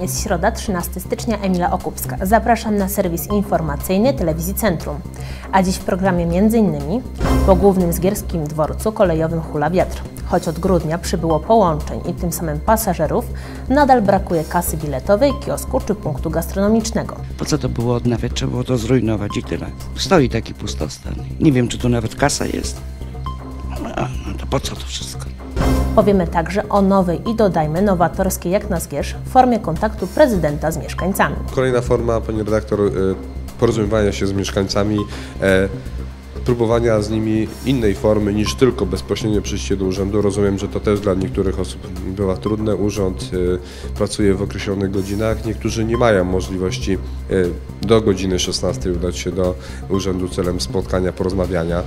Jest środa, 13 stycznia, Emila Okupska. Zapraszam na serwis informacyjny Telewizji Centrum. A dziś w programie m.in. po głównym zgierskim dworcu kolejowym hula wiatr. Choć od grudnia przybyło połączeń i tym samym pasażerów, nadal brakuje kasy biletowej, kiosku czy punktu gastronomicznego. Po co to było odnawiać? Trzeba było to zrujnować i tyle. Stoi taki pustostan. Nie wiem, czy tu nawet kasa jest. No to po co to wszystko? Powiemy także o nowej i dodajmy nowatorskiej jak na Zgierz formie kontaktu prezydenta z mieszkańcami. Kolejna forma, pani redaktor, porozumiewania się z mieszkańcami, próbowania z nimi innej formy niż tylko bezpośrednie przyjście do urzędu. Rozumiem, że to też dla niektórych osób bywa trudne. Urząd pracuje w określonych godzinach. Niektórzy nie mają możliwości do godziny 16 udać się do urzędu celem spotkania, porozmawiania.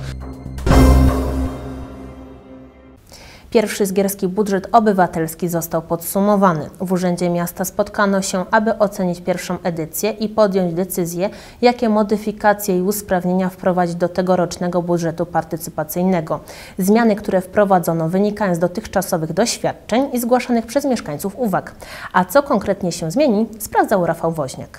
Pierwszy zgierski budżet obywatelski został podsumowany. W Urzędzie Miasta spotkano się, aby ocenić pierwszą edycję i podjąć decyzję, jakie modyfikacje i usprawnienia wprowadzić do tegorocznego budżetu partycypacyjnego. Zmiany, które wprowadzono, wynikają z dotychczasowych doświadczeń i zgłaszanych przez mieszkańców uwag. A co konkretnie się zmieni, sprawdzał Rafał Woźniak.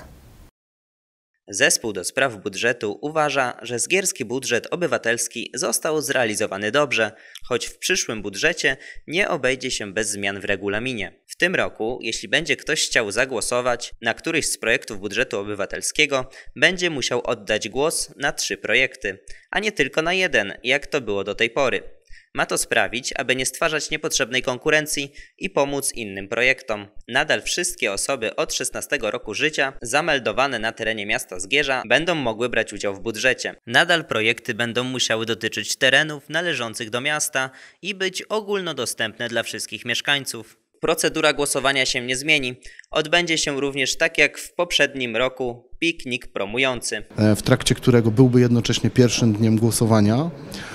Zespół do spraw budżetu uważa, że zgierski budżet obywatelski został zrealizowany dobrze, choć w przyszłym budżecie nie obejdzie się bez zmian w regulaminie. W tym roku, jeśli będzie ktoś chciał zagłosować na któryś z projektów budżetu obywatelskiego, będzie musiał oddać głos na 3 projekty, a nie tylko na jeden, jak to było do tej pory. Ma to sprawić, aby nie stwarzać niepotrzebnej konkurencji i pomóc innym projektom. Nadal wszystkie osoby od 16 roku życia zameldowane na terenie miasta Zgierza będą mogły brać udział w budżecie. Nadal projekty będą musiały dotyczyć terenów należących do miasta i być ogólnodostępne dla wszystkich mieszkańców. Procedura głosowania się nie zmieni. Odbędzie się również tak jak w poprzednim roku piknik promujący, w trakcie którego byłby jednocześnie pierwszym dniem głosowania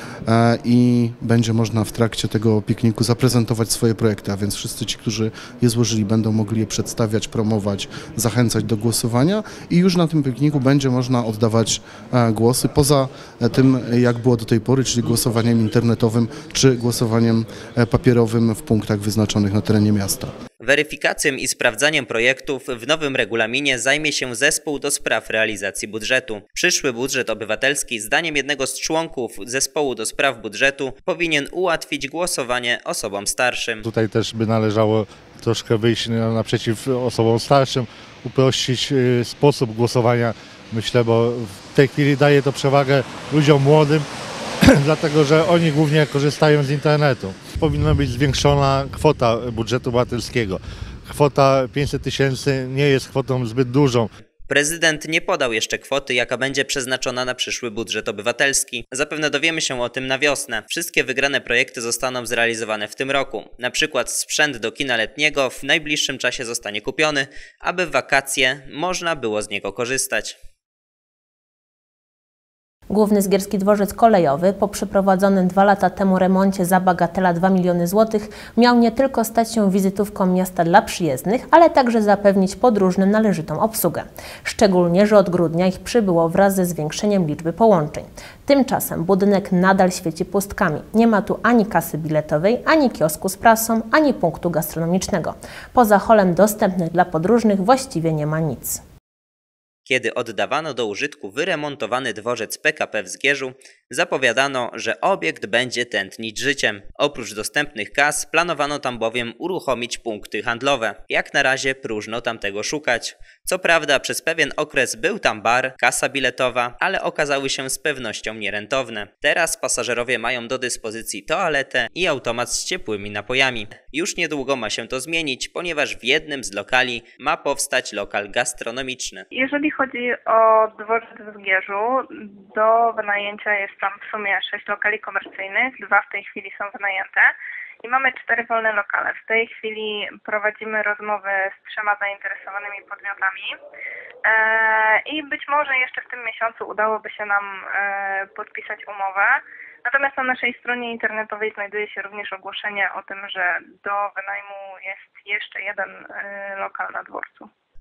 i będzie można w trakcie tego pikniku zaprezentować swoje projekty, a więc wszyscy ci, którzy je złożyli, będą mogli je przedstawiać, promować, zachęcać do głosowania i już na tym pikniku będzie można oddawać głosy poza tym, jak było do tej pory, czyli głosowaniem internetowym czy głosowaniem papierowym w punktach wyznaczonych na terenie miasta. Weryfikacją i sprawdzaniem projektów w nowym regulaminie zajmie się zespół do spraw realizacji budżetu. Przyszły budżet obywatelski, zdaniem jednego z członków zespołu do spraw budżetu, powinien ułatwić głosowanie osobom starszym. Tutaj też by należało troszkę wyjść naprzeciw osobom starszym, uprościć sposób głosowania, myślę, bo w tej chwili daje to przewagę ludziom młodym, dlatego że oni głównie korzystają z internetu. Powinna być zwiększona kwota budżetu obywatelskiego. Kwota 500 000 nie jest kwotą zbyt dużą. Prezydent nie podał jeszcze kwoty, jaka będzie przeznaczona na przyszły budżet obywatelski. Zapewne dowiemy się o tym na wiosnę. Wszystkie wygrane projekty zostaną zrealizowane w tym roku. Na przykład sprzęt do kina letniego w najbliższym czasie zostanie kupiony, aby w wakacje można było z niego korzystać. Główny zgierski dworzec kolejowy po przeprowadzonym 2 lata temu remoncie za bagatela 2 miliony złotych miał nie tylko stać się wizytówką miasta dla przyjezdnych, ale także zapewnić podróżnym należytą obsługę. Szczególnie, że od grudnia ich przybyło wraz ze zwiększeniem liczby połączeń. Tymczasem budynek nadal świeci pustkami. Nie ma tu ani kasy biletowej, ani kiosku z prasą, ani punktu gastronomicznego. Poza holem dostępnych dla podróżnych właściwie nie ma nic. Kiedy oddawano do użytku wyremontowany dworzec PKP w Zgierzu, zapowiadano, że obiekt będzie tętnić życiem. Oprócz dostępnych kas planowano tam bowiem uruchomić punkty handlowe. Jak na razie próżno tam tego szukać. Co prawda przez pewien okres był tam bar, kasa biletowa, ale okazały się z pewnością nierentowne. Teraz pasażerowie mają do dyspozycji toaletę i automat z ciepłymi napojami. Już niedługo ma się to zmienić, ponieważ w jednym z lokali ma powstać lokal gastronomiczny. Jeżeli chodzi o dworzec w Zgierzu, do wynajęcia jest tam w sumie 6 lokali komercyjnych, 2 w tej chwili są wynajęte i mamy 4 wolne lokale. W tej chwili prowadzimy rozmowy z 3 zainteresowanymi podmiotami i być może jeszcze w tym miesiącu udałoby się nam podpisać umowę. Natomiast na naszej stronie internetowej znajduje się również ogłoszenie o tym, że do wynajmu jest jeszcze jeden lokal na dworcu.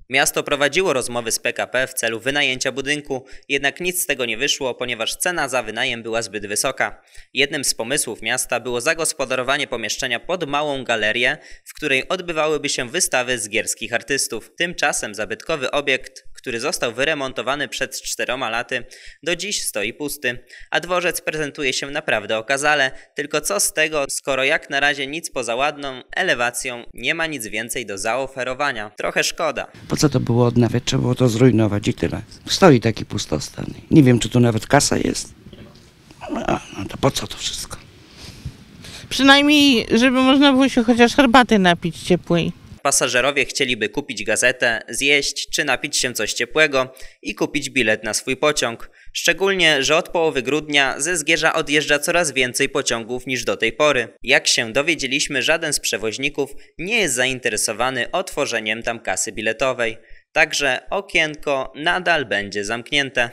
Miasto prowadziło rozmowy z PKP w celu wynajęcia budynku, jednak nic z tego nie wyszło, ponieważ cena za wynajem była zbyt wysoka. Jednym z pomysłów miasta było zagospodarowanie pomieszczenia pod małą galerię, w której odbywałyby się wystawy zgierskich artystów. Tymczasem zabytkowy obiekt, który został wyremontowany przed 4 laty, do dziś stoi pusty, a dworzec prezentuje się naprawdę okazale, tylko co z tego, skoro jak na razie nic poza ładną elewacją nie ma nic więcej do zaoferowania. Trochę szkoda. Po co to było odnawiać? Trzeba było to zrujnować i tyle. Stoi taki pustostan. Nie wiem, czy tu nawet kasa jest. No to po co to wszystko? Przynajmniej, żeby można było się chociaż herbaty napić ciepłej. Pasażerowie chcieliby kupić gazetę, zjeść czy napić się coś ciepłego i kupić bilet na swój pociąg. Szczególnie, że od połowy grudnia ze Zgierza odjeżdża coraz więcej pociągów niż do tej pory. Jak się dowiedzieliśmy, żaden z przewoźników nie jest zainteresowany otworzeniem tam kasy biletowej. Także okienko nadal będzie zamknięte.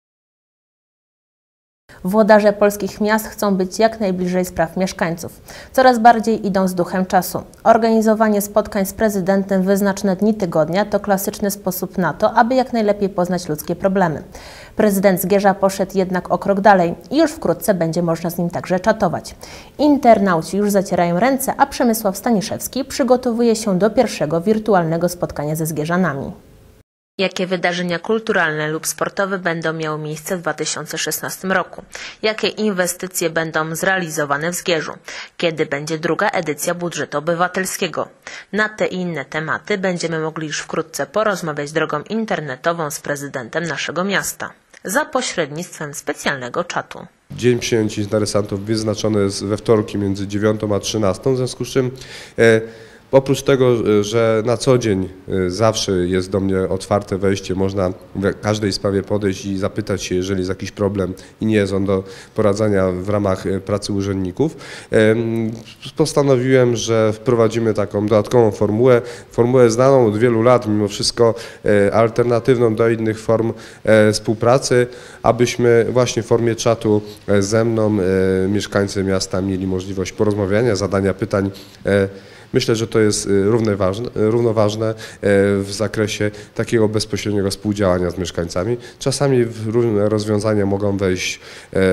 Włodarze polskich miast chcą być jak najbliżej spraw mieszkańców. Coraz bardziej idą z duchem czasu. Organizowanie spotkań z prezydentem w wyznaczone dni tygodnia to klasyczny sposób na to, aby jak najlepiej poznać ludzkie problemy. Prezydent Zgierza poszedł jednak o krok dalej i już wkrótce będzie można z nim także czatować. Internauci już zacierają ręce, a Przemysław Staniszewski przygotowuje się do pierwszego wirtualnego spotkania ze Zgierzanami. Jakie wydarzenia kulturalne lub sportowe będą miały miejsce w 2016 roku? Jakie inwestycje będą zrealizowane w Zgierzu? Kiedy będzie druga edycja budżetu obywatelskiego? Na te i inne tematy będziemy mogli już wkrótce porozmawiać drogą internetową z prezydentem naszego miasta za pośrednictwem specjalnego czatu. Dzień przyjęć interesantów wyznaczony jest we wtorki między 9 a 13, w związku z czym oprócz tego, że na co dzień zawsze jest do mnie otwarte wejście, można w każdej sprawie podejść i zapytać się, jeżeli jest jakiś problem i nie jest on do poradzenia w ramach pracy urzędników, postanowiłem, że wprowadzimy taką dodatkową formułę znaną od wielu lat, mimo wszystko alternatywną do innych form współpracy, abyśmy właśnie w formie czatu ze mną mieszkańcy miasta mieli możliwość porozmawiania, zadania pytań. Myślę, że to jest równoważne w zakresie takiego bezpośredniego współdziałania z mieszkańcami. Czasami w różne rozwiązania mogą wejść,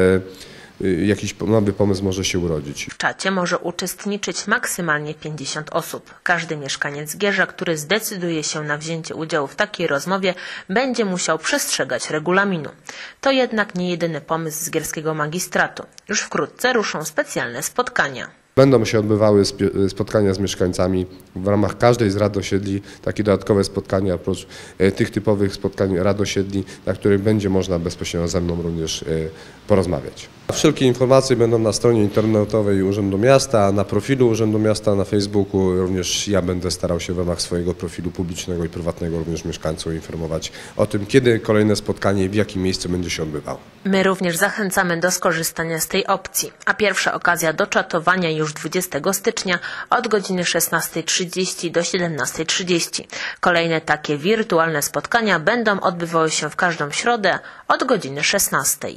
jakiś nowy pomysł może się urodzić. W czacie może uczestniczyć maksymalnie 50 osób. Każdy mieszkaniec Zgierza, który zdecyduje się na wzięcie udziału w takiej rozmowie, będzie musiał przestrzegać regulaminu. To jednak nie jedyny pomysł zgierskiego magistratu. Już wkrótce ruszą specjalne spotkania. Będą się odbywały spotkania z mieszkańcami w ramach każdej z rad osiedli, takie dodatkowe spotkania oprócz tych typowych spotkań rad osiedli, na których będzie można bezpośrednio ze mną również porozmawiać. Wszelkie informacje będą na stronie internetowej Urzędu Miasta, na profilu Urzędu Miasta, na Facebooku. Również ja będę starał się w ramach swojego profilu publicznego i prywatnego również mieszkańców informować o tym, kiedy kolejne spotkanie i w jakim miejscu będzie się odbywało. My również zachęcamy do skorzystania z tej opcji, a pierwsza okazja do czatowania już 20 stycznia od godziny 16:30 do 17:30. Kolejne takie wirtualne spotkania będą odbywały się w każdą środę od godziny 16:00.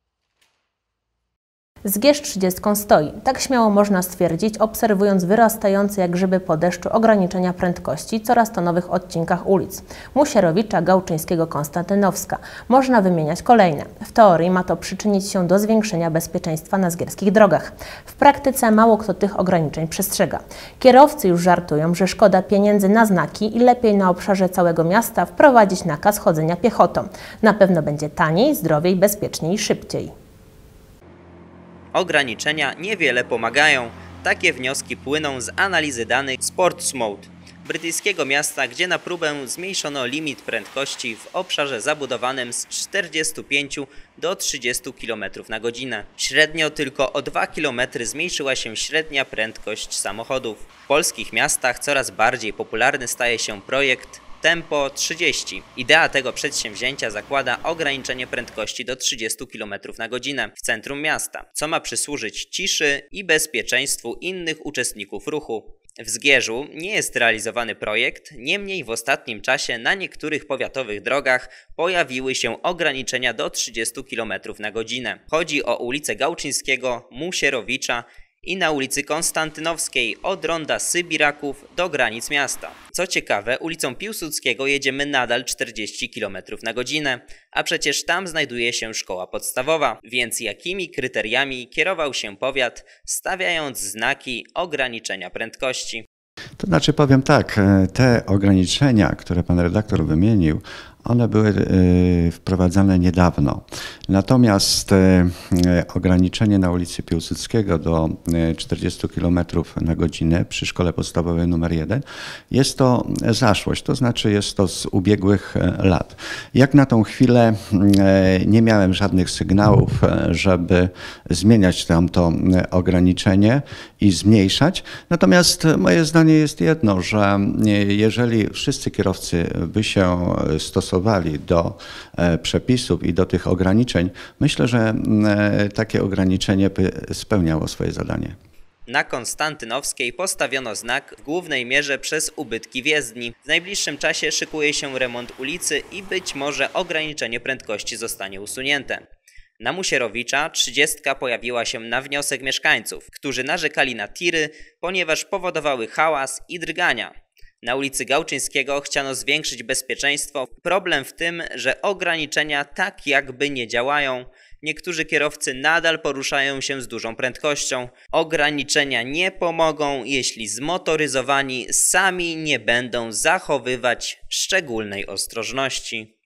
Zgierz 30 stoi. Tak śmiało można stwierdzić, obserwując wyrastające jak grzyby po deszczu ograniczenia prędkości coraz to nowych odcinkach ulic. Musierowicza, Gałczyńskiego, Konstantynowska. Można wymieniać kolejne. W teorii ma to przyczynić się do zwiększenia bezpieczeństwa na zgierskich drogach. W praktyce mało kto tych ograniczeń przestrzega. Kierowcy już żartują, że szkoda pieniędzy na znaki i lepiej na obszarze całego miasta wprowadzić nakaz chodzenia piechotą. Na pewno będzie taniej, zdrowiej, bezpieczniej i szybciej. Ograniczenia niewiele pomagają. Takie wnioski płyną z analizy danych Sportsmode, brytyjskiego miasta, gdzie na próbę zmniejszono limit prędkości w obszarze zabudowanym z 45 do 30 km na godzinę. Średnio tylko o 2 km zmniejszyła się średnia prędkość samochodów. W polskich miastach coraz bardziej popularny staje się projekt Tempo 30. Idea tego przedsięwzięcia zakłada ograniczenie prędkości do 30 km na godzinę w centrum miasta, co ma przysłużyć ciszy i bezpieczeństwu innych uczestników ruchu. W Zgierzu nie jest realizowany projekt, niemniej w ostatnim czasie na niektórych powiatowych drogach pojawiły się ograniczenia do 30 km na godzinę. Chodzi o ulicę Gałczyńskiego, Musierowicza i na ulicy Konstantynowskiej od ronda Sybiraków do granic miasta. Co ciekawe, ulicą Piłsudskiego jedziemy nadal 40 km na godzinę, a przecież tam znajduje się szkoła podstawowa, więc jakimi kryteriami kierował się powiat, stawiając znaki ograniczenia prędkości? To znaczy powiem tak, te ograniczenia, które pan redaktor wymienił, one były wprowadzane niedawno. Natomiast ograniczenie na ulicy Piłsudskiego do 40 km na godzinę przy szkole podstawowej nr 1 jest to zaszłość, to znaczy jest to z ubiegłych lat. Jak na tą chwilę nie miałem żadnych sygnałów, żeby zmieniać tamto ograniczenie i zmniejszać. Natomiast moje zdanie jest jedno, że jeżeli wszyscy kierowcy by się stosowali do przepisów i do tych ograniczeń, myślę, że takie ograniczenie by spełniało swoje zadanie. Na Konstantynowskiej postawiono znak w głównej mierze przez ubytki w jezdni. W najbliższym czasie szykuje się remont ulicy i być może ograniczenie prędkości zostanie usunięte. Na Musierowicza 30 pojawiła się na wniosek mieszkańców, którzy narzekali na tiry, ponieważ powodowały hałas i drgania. Na ulicy Gałczyńskiego chciano zwiększyć bezpieczeństwo. Problem w tym, że ograniczenia tak jakby nie działają. Niektórzy kierowcy nadal poruszają się z dużą prędkością. Ograniczenia nie pomogą, jeśli zmotoryzowani sami nie będą zachowywać szczególnej ostrożności.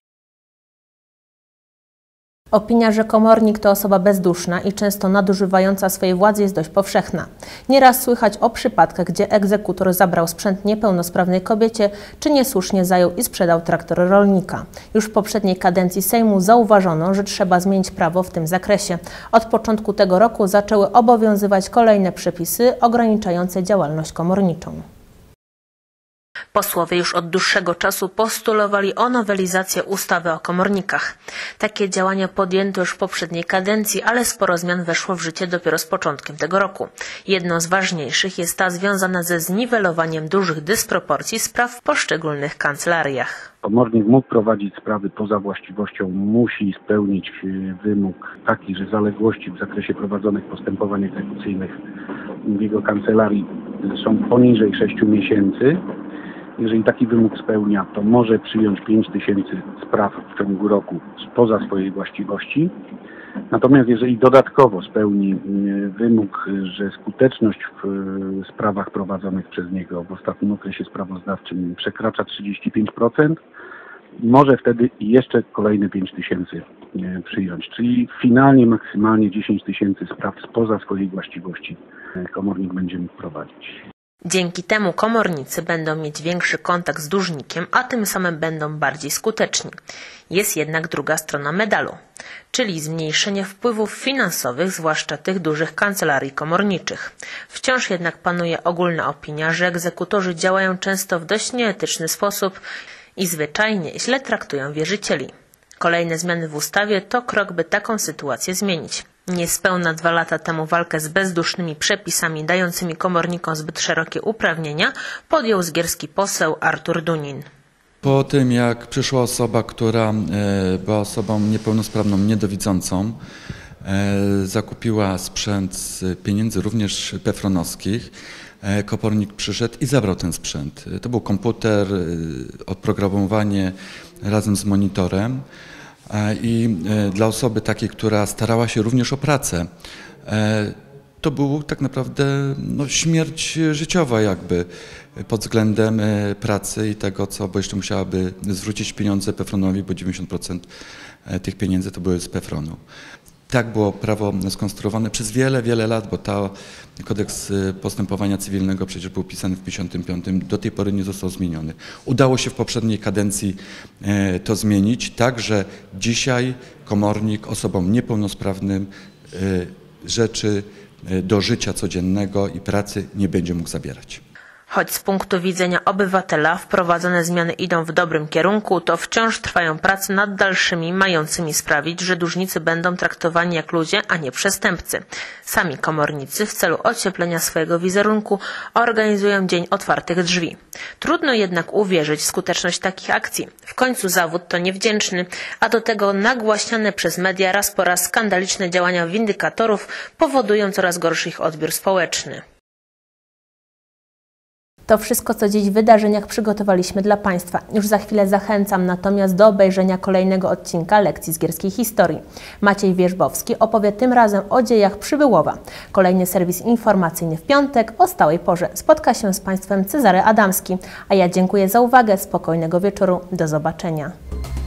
Opinia, że komornik to osoba bezduszna i często nadużywająca swojej władzy jest dość powszechna. Nieraz słychać o przypadkach, gdzie egzekutor zabrał sprzęt niepełnosprawnej kobiecie, czy niesłusznie zajął i sprzedał traktor rolnika. Już w poprzedniej kadencji Sejmu zauważono, że trzeba zmienić prawo w tym zakresie. Od początku tego roku zaczęły obowiązywać kolejne przepisy ograniczające działalność komorniczą. Posłowie już od dłuższego czasu postulowali o nowelizację ustawy o komornikach. Takie działania podjęto już w poprzedniej kadencji, ale sporo zmian weszło w życie dopiero z początkiem tego roku. Jedną z ważniejszych jest ta związana ze zniwelowaniem dużych dysproporcji spraw w poszczególnych kancelariach. Komornik mógł prowadzić sprawy poza właściwością, musi spełnić wymóg taki, że zaległości w zakresie prowadzonych postępowań egzekucyjnych w jego kancelarii są poniżej 6 miesięcy. Jeżeli taki wymóg spełnia, to może przyjąć 5000 spraw w ciągu roku spoza swojej właściwości. Natomiast jeżeli dodatkowo spełni wymóg, że skuteczność w sprawach prowadzonych przez niego w ostatnim okresie sprawozdawczym przekracza 35%, może wtedy jeszcze kolejne 5000 przyjąć. Czyli finalnie maksymalnie 10 000 spraw spoza swojej właściwości komornik będzie mógł prowadzić. Dzięki temu komornicy będą mieć większy kontakt z dłużnikiem, a tym samym będą bardziej skuteczni. Jest jednak druga strona medalu, czyli zmniejszenie wpływów finansowych, zwłaszcza tych dużych kancelarii komorniczych. Wciąż jednak panuje ogólna opinia, że egzekutorzy działają często w dość nieetyczny sposób i zwyczajnie źle traktują wierzycieli. Kolejne zmiany w ustawie to krok, by taką sytuację zmienić. Niespełna 2 lata temu walkę z bezdusznymi przepisami dającymi komornikom zbyt szerokie uprawnienia podjął zgierski poseł Artur Dunin. Po tym, jak przyszła osoba, która była osobą niepełnosprawną, niedowidzącą, zakupiła sprzęt z pieniędzy również PFRON-owskich, komornik przyszedł i zabrał ten sprzęt. To był komputer, oprogramowanie razem z monitorem. I dla osoby takiej, która starała się również o pracę, to był tak naprawdę śmierć życiowa jakby pod względem pracy i tego, bo jeszcze musiałaby zwrócić pieniądze PFRON-owi, bo 90% tych pieniędzy to były z PFRON-u. Tak było prawo skonstruowane przez wiele, wiele lat, bo kodeks postępowania cywilnego przecież był pisany w 1955, do tej pory nie został zmieniony. Udało się w poprzedniej kadencji to zmienić, tak że dzisiaj komornik osobom niepełnosprawnym rzeczy do życia codziennego i pracy nie będzie mógł zabierać. Choć z punktu widzenia obywatela wprowadzone zmiany idą w dobrym kierunku, to wciąż trwają prace nad dalszymi, mającymi sprawić, że dłużnicy będą traktowani jak ludzie, a nie przestępcy. Sami komornicy w celu ocieplenia swojego wizerunku organizują Dzień Otwartych Drzwi. Trudno jednak uwierzyć w skuteczność takich akcji. W końcu zawód to niewdzięczny, a do tego nagłaśniane przez media raz po raz skandaliczne działania windykatorów powodują coraz gorszy ich odbiór społeczny. To wszystko, co dziś w wydarzeniach przygotowaliśmy dla Państwa. Już za chwilę zachęcam natomiast do obejrzenia kolejnego odcinka lekcji zgierskiej historii. Maciej Wierzbowski opowie tym razem o dziejach Przybyłowa. Kolejny serwis informacyjny w piątek o stałej porze. Spotka się z Państwem Cezary Adamski. A ja dziękuję za uwagę. Spokojnego wieczoru. Do zobaczenia.